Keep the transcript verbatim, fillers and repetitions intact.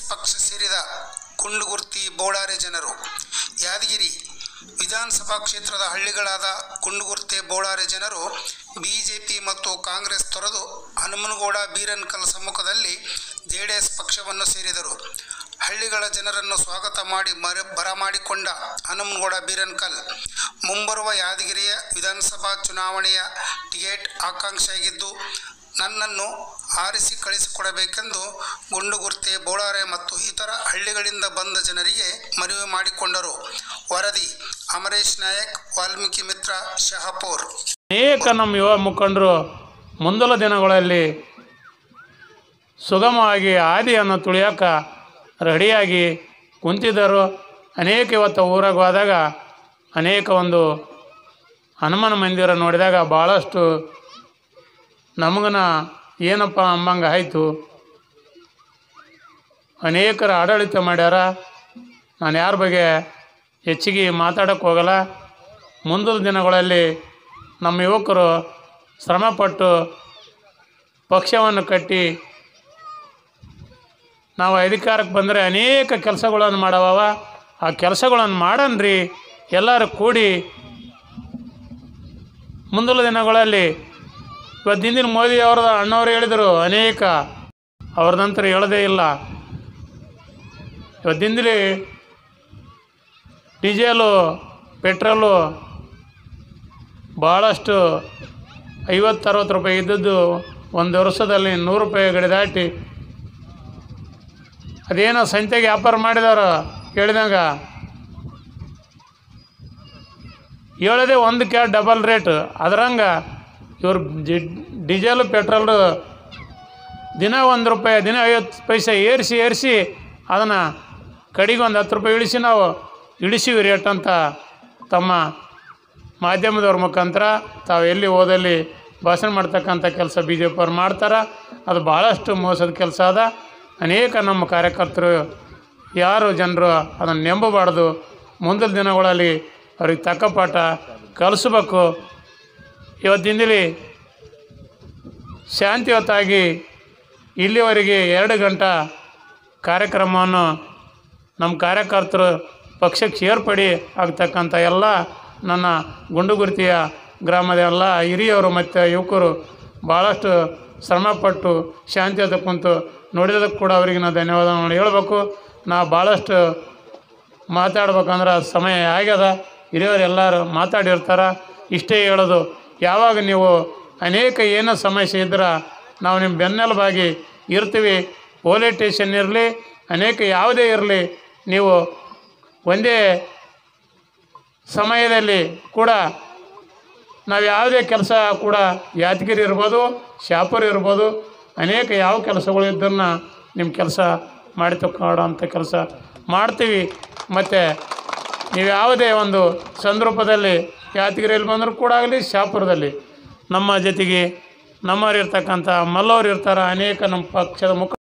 ಪಕ್ಷ ಸೇರಿದ ಕುಂಡುಗುರ್ತಿ ಬೋಳಾರೆ ಜನರು ಯಾದಗಿರಿ ವಿಧಾನಸಭಾ ಕ್ಷೇತ್ರದ ಹಳ್ಳಿಗಳಾದ ಕುಂಡುಗುರ್ತಿ ಬೋಳಾರೆ ಜನರು ಬಿಜೆಪಿ ಮತ್ತು ಕಾಂಗ್ರೆಸ್ ತೊರೆದು ಹನುಮನಗೌಡ ಬೀರನ್ಕಲ್ ಸಮ್ಮುಖದಲ್ಲಿ ಜೆಡಿಎಸ್ ಪಕ್ಷವನ್ನು ಸೇರಿದರು. ಹಳ್ಳಿಗಳ ಜನರನ್ನು ಸ್ವಾಗತ ಮಾಡಿ ಮರ ಬರಮಾಡಿಕೊಂಡ ಹನುಮನಗೌಡ ಬೀರನ್ಕಲ್ ಮುಂಬರುವ ಯಾದಗಿರಿಯ ವಿಧಾನಸಭಾ ಚುನಾವಣೆಯ ಟಿಕೆಟ್ ಆಕಾಂಕ್ಷಿಯಾಗಿದ್ದು ನನ್ನನ್ನು ಆರಿಸಿ ಕಳಿಸಿಕೊಡಬೇಕೆಂದು ಗುಂಡುಗುರ್ತಿ ಬೋಳಾರೆ ಮತ್ತು ಇತರ ಹಳ್ಳಿಗಳಿಂದ ಬಂದ ಜನರಿಗೆ ಮನವಿ ಮಾಡಿಕೊಂಡರು. ವರದಿ ಅಮರೇಶ್ ನಾಯಕ್, ವಾಲ್ಮೀಕಿ ಮಿತ್ರ, ಶಹಾಪುರ್. ಅನೇಕ ನಮ್ಮ ಯುವ ಮುಖಂಡರು ಮುಂದಲ ದಿನಗಳಲ್ಲಿ ಸುಗಮವಾಗಿ ಹಾದಿಯನ್ನು ತುಳಿಯೋಕ ರೆಡಿಯಾಗಿ ಕುಂತಿದ್ದರು. ಅನೇಕ ಇವತ್ತು ಊರಾಗ ಹೋದಾಗ ಅನೇಕ ಒಂದು ಹನುಮನ ಮಂದಿರ ನೋಡಿದಾಗ ಭಾಳಷ್ಟು ನಮಗನ ಏನಪ್ಪ ಅಂಬಂಗೆ ಆಯಿತು. ಅನೇಕರು ಆಡಳಿತ ಮಾಡ್ಯಾರ. ನಾನು ಯಾರ ಬಗ್ಗೆ ಹೆಚ್ಚಿಗೆ ಮಾತಾಡೋಕ್ಕೆ ಹೋಗಲ್ಲ. ಮುಂದಿನ ದಿನಗಳಲ್ಲಿ ನಮ್ಮ ಯುವಕರು ಶ್ರಮಪಟ್ಟು ಪಕ್ಷವನ್ನು ಕಟ್ಟಿ ನಾವು ಅಧಿಕಾರಕ್ಕೆ ಬಂದರೆ ಅನೇಕ ಕೆಲಸಗಳನ್ನು ಮಾಡವ. ಆ ಕೆಲಸಗಳನ್ನು ಮಾಡನ್ರಿ ಎಲ್ಲರೂ ಕೂಡಿ ಮುಂದಿನ ದಿನಗಳಲ್ಲಿ. ಇವತ್ತು ಹಿಂದಿನ ಮೋದಿ ಅವ್ರದ ಅಣ್ಣವ್ರು ಹೇಳಿದರು ಅನೇಕ, ಅವ್ರದಂತರ ಹೇಳೋದೇ ಇಲ್ಲ. ಇವತ್ತಿಂದಲೇ ಡೀಸೆಲು ಪೆಟ್ರೋಲು ಭಾಳಷ್ಟು ಐವತ್ತು ಅರವತ್ತು ರೂಪಾಯಿ ಇದ್ದದ್ದು ಒಂದು ವರ್ಷದಲ್ಲಿ ನೂರು ರೂಪಾಯಿ ಗಡಿ ದಾಟಿ ಅದೇನೋ ಸಂತೆಗೆ ವ್ಯಾಪಾರ ಮಾಡಿದವರು ಕೇಳಿದಾಗ ಹೇಳೋದೇ ಒಂದು ಕ್ಯಾ ಡಬಲ್ ರೇಟ್. ಅದರಂಗೆ ಇವ್ರು ಡೀಸೆಲು ಪೆಟ್ರೋಲು ದಿನ ಒಂದು ರೂಪಾಯಿ ದಿನ ಐವತ್ತು ಪೈಸೆ ಏರಿಸಿ ಏರಿಸಿ ಅದನ್ನು ಕಡೆಗೆ ಒಂದು ಹತ್ತು ರೂಪಾಯಿ ಇಳಿಸಿ ನಾವು ಇಳಿಸಿವಿ ರೇಟ್ ಅಂತ ತಮ್ಮ ಮಾಧ್ಯಮದವ್ರ ಮುಖಾಂತರ ತಾವು ಎಲ್ಲಿ ಓದಲ್ಲಿ ಭಾಷಣ ಮಾಡ್ತಕ್ಕಂಥ ಕೆಲಸ ಬಿ ಜೆ ಪಿಯವ್ರು ಮಾಡ್ತಾರೆ. ಅದು ಭಾಳಷ್ಟು ಮೋಸದ ಕೆಲಸ ಅದ. ಅನೇಕ ನಮ್ಮ ಕಾರ್ಯಕರ್ತರು ಯಾರು ಜನರು ಅದನ್ನು ನಂಬಬಾರ್ದು. ಮುಂದಿನ ದಿನಗಳಲ್ಲಿ ಅವ್ರಿಗೆ ತಕ್ಕ ಪಾಠ ಕಲಿಸ್ಬೇಕು. ಇವತ್ತಿಂದಲೇ ಶಾಂತಿಯುತವಾಗಿ ಇಲ್ಲಿವರೆಗೆ ಎರಡು ಗಂಟೆ ಕಾರ್ಯಕ್ರಮವನ್ನು ನಮ್ಮ ಕಾರ್ಯಕರ್ತರು ಪಕ್ಷಕ್ಕೆ ಸೇರ್ಪಡೆ ಆಗ್ತಕ್ಕಂಥ ಎಲ್ಲ ನನ್ನ ಗುಂಡುಗುರ್ತಿಯ ಗ್ರಾಮದ ಎಲ್ಲ ಹಿರಿಯರು ಮತ್ತು ಯುವಕರು ಭಾಳಷ್ಟು ಶ್ರಮಪಟ್ಟು ಶಾಂತಿಯುತ ಕುಂತು ನೋಡಿದಕ್ಕೆ ಕೂಡ ಅವರಿಗೆ ನಾವು ಧನ್ಯವಾದಗಳನ್ನು ಹೇಳಬೇಕು. ನಾವು ಭಾಳಷ್ಟು ಮಾತಾಡ್ಬೇಕಂದ್ರೆ ಸಮಯ ಆಗ್ಯದ. ಹಿರಿಯರು ಎಲ್ಲರೂ ಮಾತಾಡಿರ್ತಾರೆ. ಇಷ್ಟೇ ಹೇಳೋದು, ಯಾವಾಗ ನೀವು ಅನೇಕ ಏನೋ ಸಮಸ್ಯೆ ಇದ್ರೆ ನಾವು ನಿಮ್ಮ ಬೆನ್ನೆಲುಬಾಗಿ ಇರ್ತೀವಿ. ಪೊಲೀಸ್ ಸ್ಟೇಷನ್ ಇರಲಿ, ಅನೇಕ ಯಾವುದೇ ಇರಲಿ, ನೀವು ಒಂದೇ ಸಮಯದಲ್ಲಿ ಕೂಡ ನಾವು ಯಾವುದೇ ಕೆಲಸ ಕೂಡ ಯಾದಗಿರಿ ಇರ್ಬೋದು, ಶಾಪುರ್ ಇರ್ಬೋದು, ಅನೇಕ ಯಾವ ಕೆಲಸಗಳು ಇದ್ದನ್ನು ನಿಮ್ಮ ಕೆಲಸ ಮಾಡಿ ತಕ್ಕೊಳ್ಳೋ ಅಂಥ ಕೆಲಸ ಮಾಡ್ತೀವಿ. ಮತ್ತು ನೀವು ಯಾವುದೇ ಒಂದು ಸಂದರ್ಭದಲ್ಲಿ ಯಾದಗಿರಿಯಲ್ಲಿ ಬಂದರೂ ಕೂಡ ಆಗಲಿ, ಶಾಪುರದಲ್ಲಿ ನಮ್ಮ ಜೊತೆಗೆ ನಮ್ಮವ್ರು ಇರ್ತಕ್ಕಂಥ ಮಲ್ಲವ್ರು ಇರ್ತಾರೆ. ಅನೇಕ ನಮ್ಮ ಪಕ್ಷದ ಮುಖ